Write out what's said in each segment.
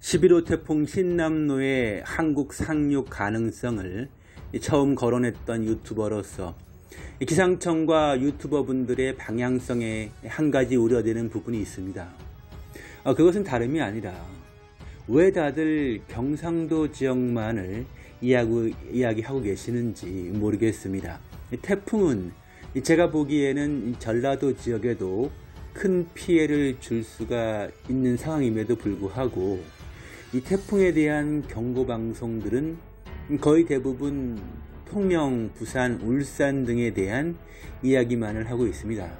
11호 태풍 흰남노의 한국 상륙 가능성을 처음 거론했던 유튜버로서 기상청과 유튜버분들의 방향성에 한 가지 우려되는 부분이 있습니다. 그것은 다름이 아니라 왜 다들 경상도 지역만을 이야기하고 계시는지 모르겠습니다. 태풍은 제가 보기에는 전라도 지역에도 큰 피해를 줄 수가 있는 상황임에도 불구하고 이 태풍에 대한 경고방송들은 거의 대부분 통영, 부산, 울산 등에 대한 이야기만을 하고 있습니다.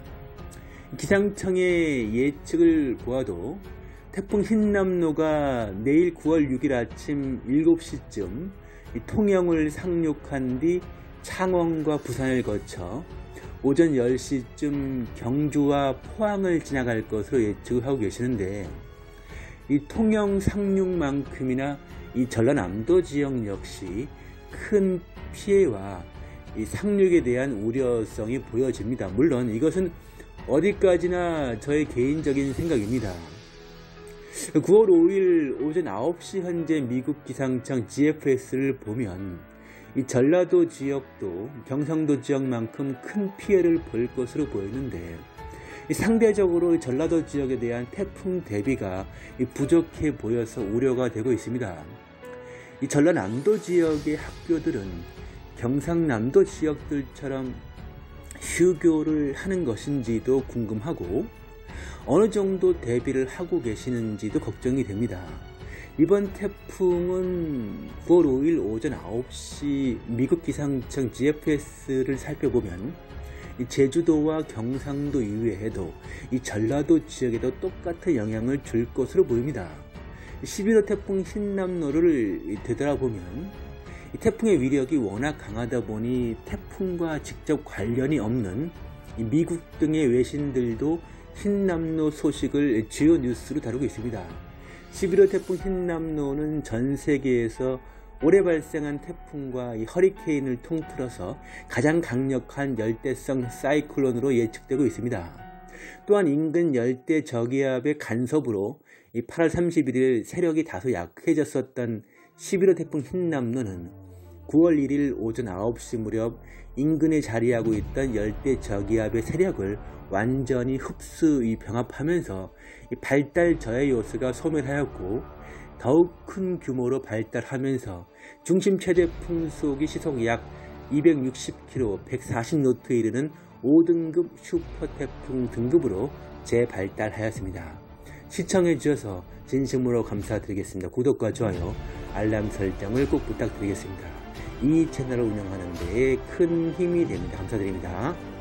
기상청의 예측을 보아도 태풍 흰남노가 내일 9월 6일 아침 7시쯤 통영을 상륙한 뒤 창원과 부산을 거쳐 오전 10시쯤 경주와 포항을 지나갈 것으로 예측을 하고 계시는데, 이 통영 상륙만큼이나 이 전라남도 지역 역시 큰 피해와 이 상륙에 대한 우려성이 보여집니다. 물론 이것은 어디까지나 저의 개인적인 생각입니다. 9월 5일 오전 9시 현재 미국 기상청 GFS를 보면 이 전라도 지역도 경상도 지역만큼 큰 피해를 볼 것으로 보이는데, 상대적으로 전라도 지역에 대한 태풍 대비가 부족해 보여서 우려가 되고 있습니다. 이 전라남도 지역의 학교들은 경상남도 지역들처럼 휴교를 하는 것인지도 궁금하고, 어느 정도 대비를 하고 계시는지도 걱정이 됩니다. 이번 태풍은 9월 5일 오전 9시 미국 기상청 GFS를 살펴보면 제주도와 경상도 이외에도 이 전라도 지역에도 똑같은 영향을 줄 것으로 보입니다. 11호 태풍 흰남노를 되돌아보면 이 태풍의 위력이 워낙 강하다 보니 태풍과 직접 관련이 없는 미국 등의 외신들도 흰남노 소식을 주요 뉴스로 다루고 있습니다. 11호 태풍 흰남노는 전 세계에서 올해 발생한 태풍과 이 허리케인을 통틀어서 가장 강력한 열대성 사이클론으로 예측되고 있습니다. 또한 인근 열대 저기압의 간섭으로 8월 31일 세력이 다소 약해졌었던 11호 태풍 흰남노는 9월 1일 오전 9시 무렵 인근에 자리하고 있던 열대 저기압의 세력을 완전히 흡수 병합하면서 발달 저해 요소가 소멸하였고, 더욱 큰 규모로 발달하면서 중심 최대 풍속이 시속 약 260km, 140노트에 이르는 5등급 슈퍼태풍 등급으로 재발달하였습니다. 시청해 주셔서 진심으로 감사드리겠습니다. 구독과 좋아요, 알람 설정을 꼭 부탁드리겠습니다. 이 채널을 운영하는 데 큰 힘이 됩니다. 감사드립니다.